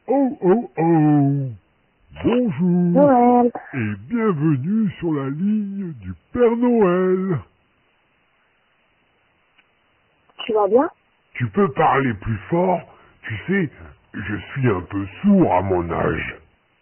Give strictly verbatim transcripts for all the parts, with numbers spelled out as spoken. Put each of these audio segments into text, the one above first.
Oh oh oh! Bonjour Noël. et bienvenue sur la ligne du Père Noël. Tu vas bien? Tu peux parler plus fort? Tu sais, je suis un peu sourd à mon âge.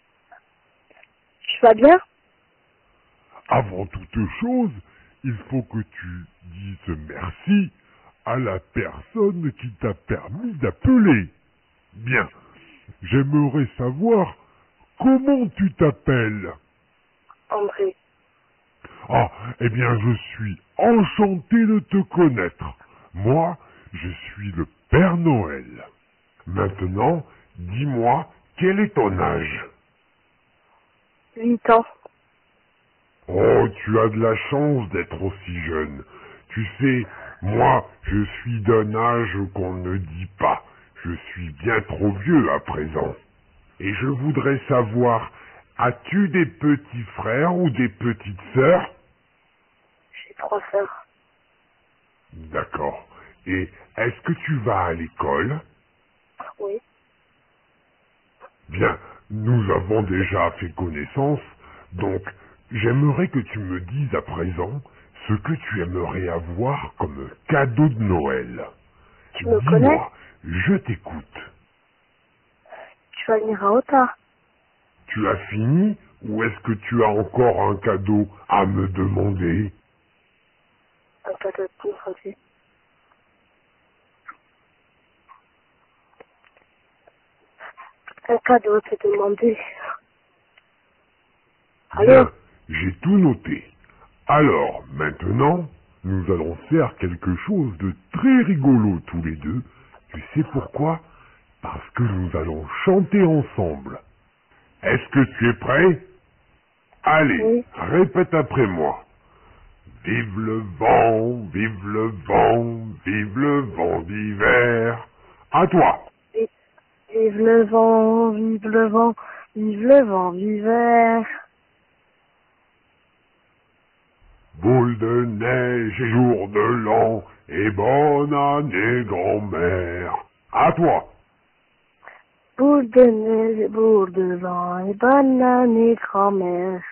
Tu vas bien? Avant toute chose, il faut que tu dises merci à la personne qui t'a permis d'appeler. Bien, j'aimerais savoir comment tu t'appelles. André. Ah, eh bien, je suis enchanté de te connaître. Moi, je suis le Père Noël. Maintenant, dis-moi, quel est ton âge? huit ans. Oh, tu as de la chance d'être aussi jeune. Tu sais, moi, je suis d'un âge qu'on ne dit pas. Je suis bien trop vieux à présent. Et je voudrais savoir, as-tu des petits frères ou des petites sœurs? J'ai trois sœurs. D'accord. Et est-ce que tu vas à l'école? Oui. Bien, nous avons déjà fait connaissance, donc j'aimerais que tu me dises à présent ce que tu aimerais avoir comme cadeau de Noël. Tu me connais? Dis-moi, je t'écoute. Tu vas venir à Ota. Tu as fini ou est-ce que tu as encore un cadeau à me demander? Un cadeau de confondue. Un cadeau à te demander. Allô? Bien, j'ai tout noté. Alors, maintenant, nous allons faire quelque chose de très rigolo tous les deux. Tu sais pourquoi? Parce que nous allons chanter ensemble. Est-ce que tu es prêt? Allez, Oui. répète après moi. Vive le vent, vive le vent, vive le vent d'hiver. À toi. Vi- Vive le vent, vive le vent, vive le vent d'hiver. Boule de neige et jour de l'an, et bonne année grand-mère. À toi. Boule de neige et boule de vent et bonne année grand-mère.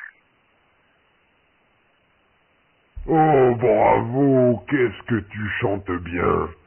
Oh bravo, qu'est-ce que tu chantes bien.